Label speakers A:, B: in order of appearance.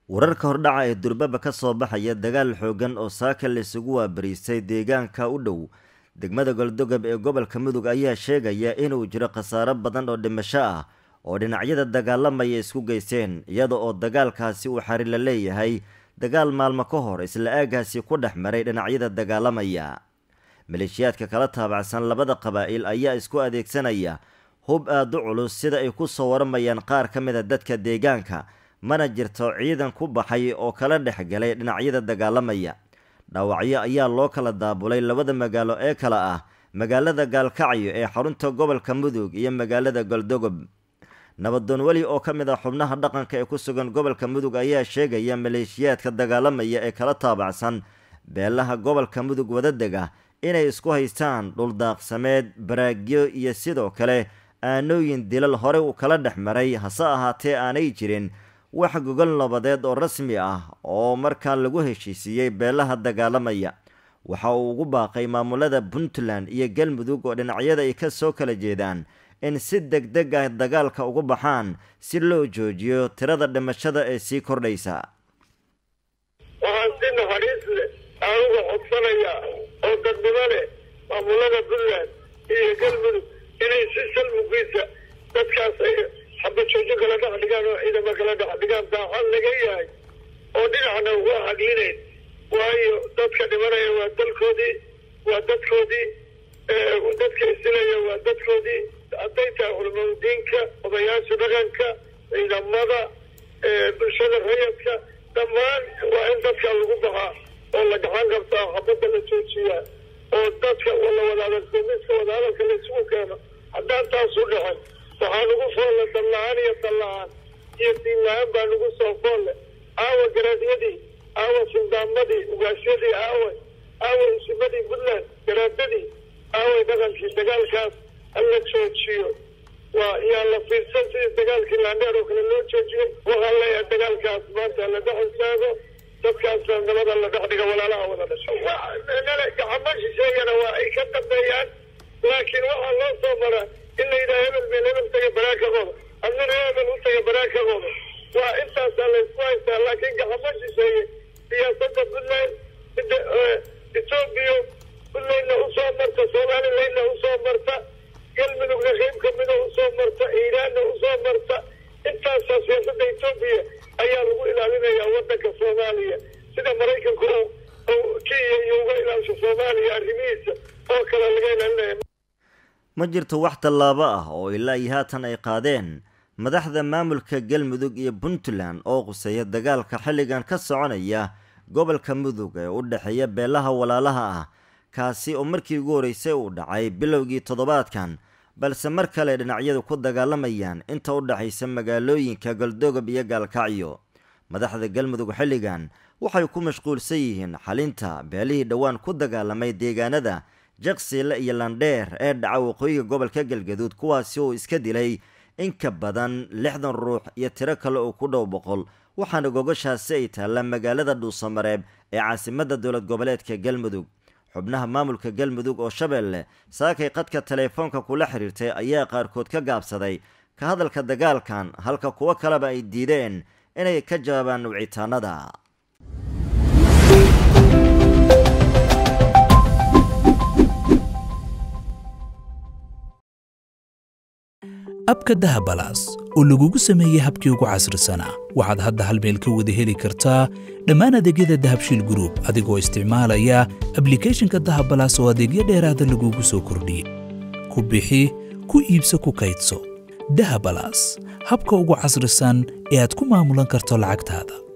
A: wararka hordhaca ee durbaba ka soo baxaya dagaal xoogan oo saaka la isugu waabariistay deegaanka u dhow degmada Galdogob ee gobolka Mudug ayaa sheegaya inuu jiro khasaaro badan oo dhimasho ah oo dhinacyada dagaalamaya isku geysteen iyada oo dagaalkaasi uu xariir la leeyahay dagaal maalmo ka hor isla aagaasi ku dhaxmaray dhinacyada dagaalamaya maleeshiyaadka kala taabacsan labada qabaa'il ayaa isku adeegsanaya hub aad u culus sida ay ku soo waramayaan qaar ka mid ah dadka deegaanka mana jirto ciidan ku baxay oo kala dhexgalay dhinacyada dagaalamaya dhaawacyo ayaa loo kala daabulay labada magaalo ee kala ah magaalada Gaalkacyo ee xarunta gobolka Mudug iyo magaalada Galdogob nabadoon wali oo ka mid ah xubnaha dhaqanka ee ku sugan gobolka Mudug ayaa sheegaya maleeshiyaadka dagaalamaya ee kala taabacsan beelaha gobolka Mudug wadadega inay isku haystaan dhul daaqsameed baraagyo iyo sidoo kale aanooyin dilal hore u kala dhexmaray hase ahaatee aanay jirin wax gogol nabadeed oo rasmi ah oo markaa lagu heshiisiyay beelaha dagaalamaya waxa uu ugu baaqay maamulada Puntland iyo Galmudug oo dhinacyada ay ka soo kala jeedaan in si degdeg ah dagaalka ugu baxaan si loo joojiyo tirada dhimashada ee sii kordhaysa
B: waxaan codsanaya oo dadnimada maamulada Puntland iyo Galmudug inay si salmugiisa dadkaas ay xabad joojo kala dhaxdigaan oo ciidamada kala dhaxdigaan baahan laga yahay oo dhinacna waa hadlineen waayo dadka dhimanaya waa dalkoodii dadka isilaya waa dadkoodii hadday tahay culimada diinka odayaasha dhaqanka ciidamada bulshada rayidka dhammaan waa in dadka lagu baxaa oo la gacan qabtaa xabadda la joojiyaa oo dadka wala wadaadka miska wadaalka la isugu keeno haddaan taas u dhaxan waxaan ugu foolle dallaan iyo diinlaan baan ugu soo foolle aawa garaadiyadii aawa sildaamadii ugaashyadii aawa isimadii Puntland garaadadii aawa dhaqankii dagaalkaas alla joojiyo waa yaa la fiirsan sidii dagaalkii laandheer oo kale loo joojiyey waxaa leeyahay dagaalkaas maanta la dhaxaltaago dadkaas nabada la dhaxdhiga walaalaha wada dhashay gacmo shisheeyana waa ay ka dambeeyaan laakiin waxaa loo soo maraa in la yidhaha hebel taga baraakagooda adnana hebel u taga baraakagooda waa intaasaa la isku haystaa laakiin gacmo shisheeye siyaasadda Puntland Ethiopia Puntlandna usoo marta Somalilandna usoo marta Galmudugna qayb ka mid ah usoo marta Iiraanna usoo marta intaasaa siyaasadda Ethiopia ayaa lagu ilaalinayaa waddanka Soomaaliya sida Maraykanku Kenya uga ilaalisho Soomaaliya arrimihiisa oo kale laga ilaalinaya
A: ma jirto wax tallaabo ah oo ilaa haatan ay qaadeen madaxda maamulka Galmudug iyo Puntland oo quseeya dagaalka xilligan ka soconaya gobolka Mudug ee u dhaxeeya beelaha walaalaha ah kaasi oo markii ugu horeysay uu dhacay bilowgii toddobaadkan balse mar kale dhinacyadu ku dagaalamayaan inta u dhaxaysa magaalooyinka Galdogob iyo Gaalkacyo madaxda Galmudug xilligan waxay ku mashquulsan yihiin xalinta beelihii dhawaan ku dagaalamay deegaanada Jaqsiile iyo Landheer ee dhaca waqooyiga gobolka Galgaduud kuwaasi oo iska dilay in ka badan 60 ruux iyo tiro kale oo ku dhow 100 waxaana gogoshaasi ay taala magaalada Dhuusamareeb ee caasimadda dowlad goboleedka Galmudug xubnaha maamulka Galmudug oo Shabeelle saakay qadka telefoonka kula xiriirtay ayaa qaarkood ka gaabsaday ka hadalka dagaalkan halka kuwa kaleba ay diideen inay ka jawaabaan wicitaanada
C: abka Dahabalaas oo lagugu sameeyay habkii ugu casrisanaa waxaad hadda hal meel ka wada heli kartaa dhammaan adeegyada Dahabshiil Group adigoo isticmaalaya applicationka Dahabalaas oo adeegyo dheeraad ah lagugu soo kordhiyay ku bixi ku iibso ku kaydso Dahabalaas habka ugu casrisan ee aad ku maamulan karto lacagtaada